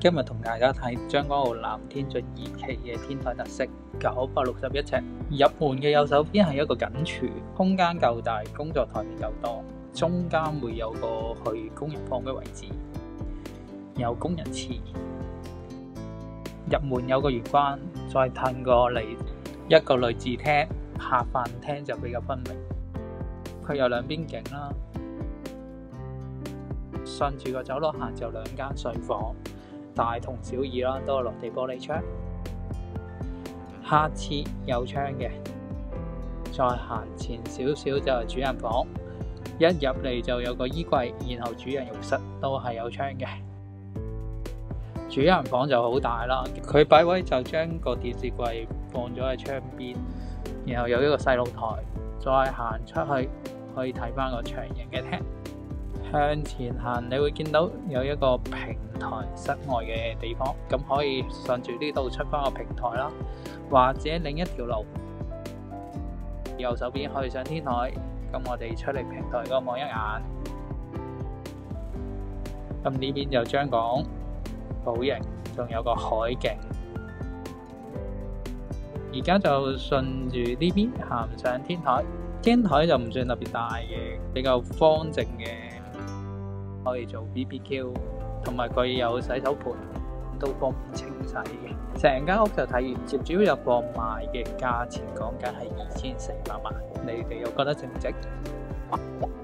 今日同大家睇將軍澳南天峻2期嘅天台特色，961尺。入門嘅右手邊係一個緊廚，空間夠大，工作台面夠多，中間會有個去工人房嘅位置，有工人廁。入門有個玄關，再褪過嚟一個類似廳，客飯廳就比較分明。佢有兩邊景啦，順住個走廊行就兩間睡房。大同小異啦，都係落地玻璃窗，客廁有窗嘅。再行前少少就係主人房，一入嚟就有個衣櫃，然後主人浴室都係有窗嘅。主人房就好大啦，佢擺位就將個電視櫃放咗喺窗邊，然後有一個細露台，再行出去可以睇翻個長形嘅廳。向前行，你會見到有一個平台室外嘅地方，咁可以順住呢度出翻個平台啦，或者另一條路，右手邊可以上天台。咁我哋出嚟平台嗰望一眼，咁呢邊就張港寶型，仲有個海景。而家就順住呢邊行上天台，天台就唔算特別大嘅，比較方正嘅。可以做 BBQ， 同埋佢有洗手盆，都方便清洗嘅。成間屋就睇完，接主要入貨賣嘅價錢講緊係2400萬，你哋又覺得值唔值？